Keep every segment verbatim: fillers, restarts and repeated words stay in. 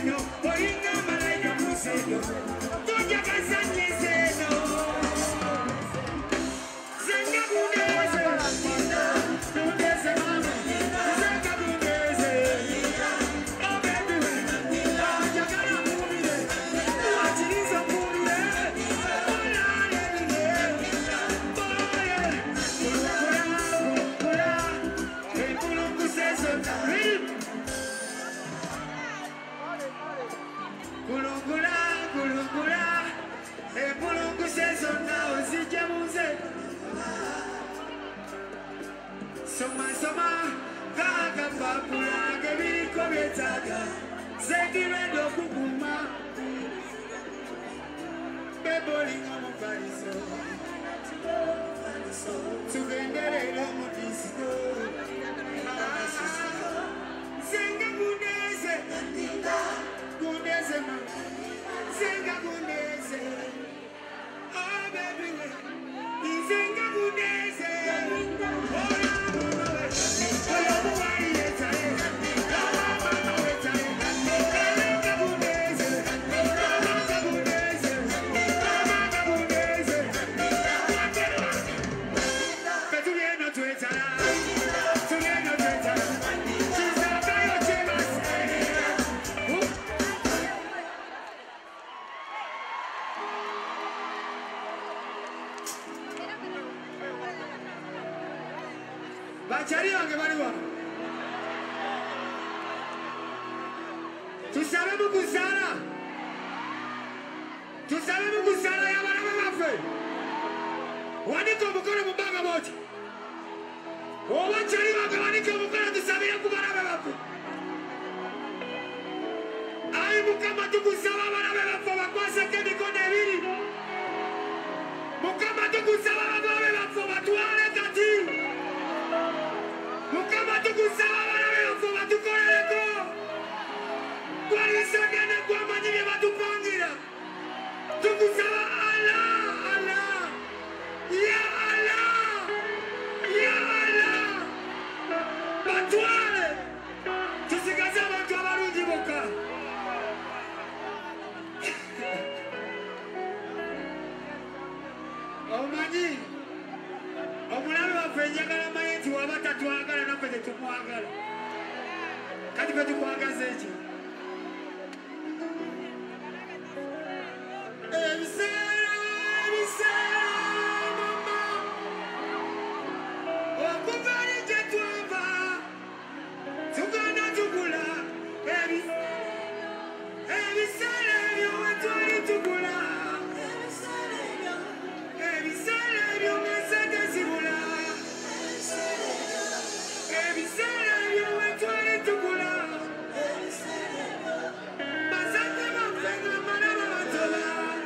seno, olinga malaika museno, toja kasanye seno. Zenga kundeze, kundeze mama, zenga kundeze. Oh baby, toja kana kumile, achiriza kumile, ola lelile, boye, kulukura, kulukura, hey kuluku seso, rip. Kulukura, kulukura, hey kuluku seso na osije muze. Soma soma, kaka papula, kebiko betaga, zekire do kukuma, beboli ngomo fariso, tukendere lo mutisto, zenga kundeze, kundeze ma, zenga kundeze, oh baby, zenga kundeze, oh yeah. Bachari wange baliwa. Tusabe mugusara. Tusabe mugusara ya bana bafe. Waniko mukono mubanga moja. Obachari wange waniko mukono tusabira ku bana bafe. Ai mukama tukusaba bana bafe bakwase kemikono ebiri. Mukama tukusaba bana bafe batwale kati. Mukama tukusaba bana bafe batukoleko. Walisogea kwa majini ya matupangira. Tukusaba Allah, Allah. Ya Allah. Ya Allah. Batwale. Tusikaze watu abarundi boka. Omanyi. Omulabe wafenjagala mayetu wabata tuangala na pete tumuangala. Kati petu kuangaza echi. Emisera, emisera, mama. Okuvali jetuava. Tugana tugula. Emisera, ebyo wetwali tugula. Emisera, ebyo mesete zibula. Emisera, ebyo wetwali tugula. Masate mafenga manana matola.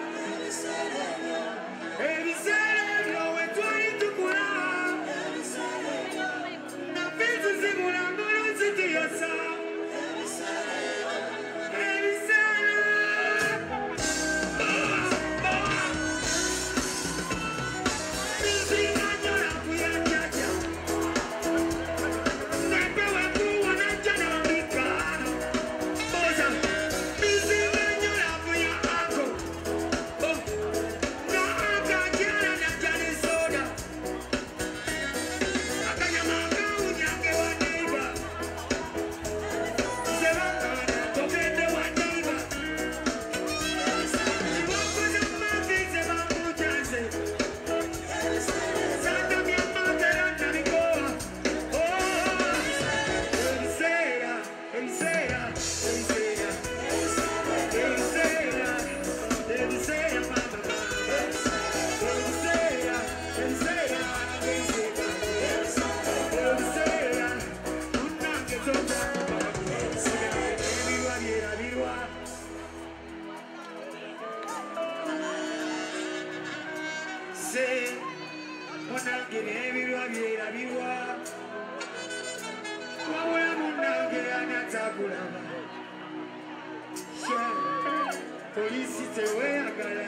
Polisi tewe agala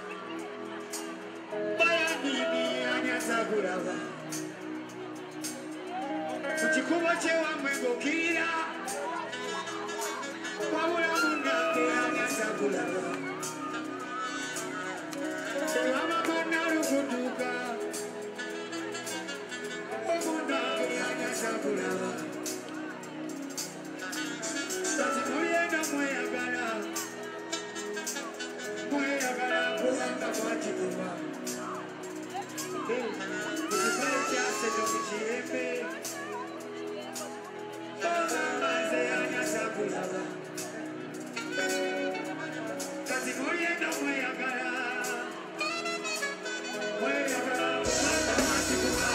Bayadini anyasa kurava Kuchikuba chewa mwengo kira Wawula muna kulaba. Selama manaru kutuka. Omuna yanyasa kulaba. Tati muyenda mweyagala. Mweyagala kubanga mwachikuba. Kukipale kyase nokukiyembe. Maze yanyasa kulaba. Kati muyenda mweyagala. Mweyagala kubanga mwachikuba.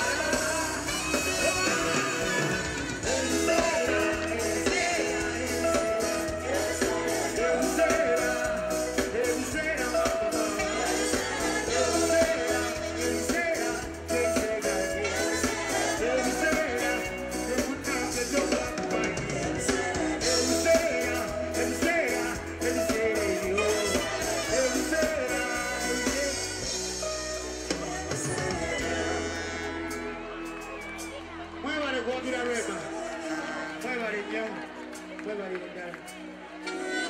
Muévale, Juan Rema. Muévale, John. Muévale, Juan.